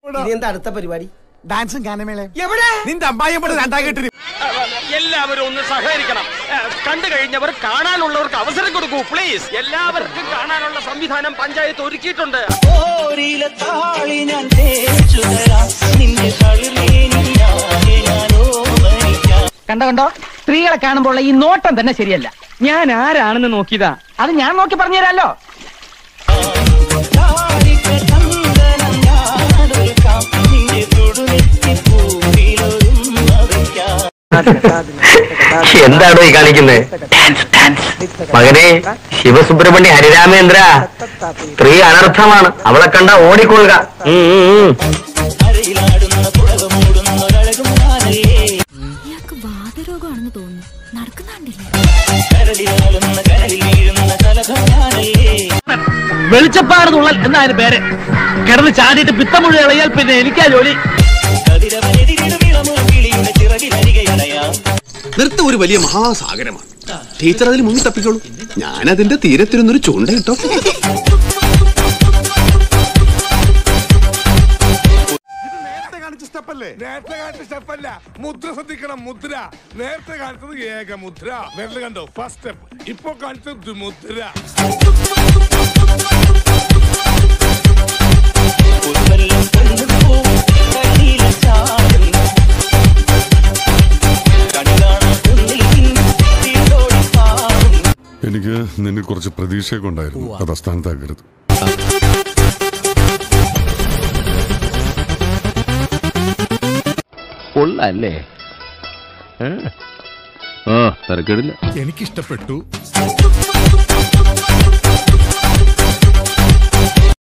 എന്താ അടുത്ത പരിപാടി? ഡാൻസും ഗാനമേളയും. എവിടെ? നിന്റെ അമ്മായി രണ്ടാകെട്ടിന്. എല്ലാവരും ഒന്ന് സഹകരിക്കണം. കണ്ടു കഴിഞ്ഞവർ കാണാനുള്ളവർക്ക് അവസരം കൊടുക്കൂ പ്ലീസ്. എല്ലാവർക്കും കാണാനുള്ള സംവിധാനം പഞ്ചായത്ത് ഒരുക്കിയിട്ടുണ്ട്. കണ്ടോ സ്ത്രീകളെ കാണുമ്പോൾ ഈ നോട്ടം തന്നെ ശരിയല്ല. ഞാൻ ആരാണെന്ന് നോക്കിയതാ. അത് ഞാൻ നോക്കി പറഞ്ഞുതരാലോ. എന്താണോ ഈ കാണിക്കുന്നത്? മകനെ, ശിവസുബ്രഹ്മണ്യ ഹരിരാമേന്ദ്ര, സ്ത്രീ അനർത്ഥമാണ്, അവളെ കണ്ട ഓടിക്കൊള്ളുക. വാതരോഗമാണെന്ന് തോന്നുന്നു. നടക്കുന്നില്ലേ? വെളിച്ചപ്പാട് തുള്ളൽ എന്നാണ് പേര്. കിടന്ന് ചാടിയിട്ട് പിത്തം മുഴുവൻ ഇളയാൽ പിന്നെ എനിക്കാ ജോലി. നൃത്തം ഒരു വലിയ മഹാസാഗരമാണ്. ടീച്ചർ അതിൽ മുങ്ങി തപ്പിക്കോളൂ. ഞാൻ അതിന്റെ തീരത്തിരുന്നൊരു ചൂണ്ടയിട്ടോ. നേരത്തെ കാണിച്ച സ്റ്റെപ്പല്ല, മുദ്ര ശ്രദ്ധിക്കണം. മുദ്ര നേരത്തെ കാണിച്ചത് ഏക മുദ്ര. നേരത്തെ കണ്ടോ ഫസ്റ്റ് സ്റ്റെപ്പ്. ഇപ്പൊ കാണിച്ചത് മുദ്ര. എനിക്ക് നിന്നെ കുറച്ച് പ്രതീക്ഷയൊക്കെ ഉണ്ടായിരുന്നു. അത് അസ്ഥാനത്താക്കരുത്. കൊള്ളല്ലേ? തരക്കേടില്ല. എനിക്കിഷ്ടപ്പെട്ടു.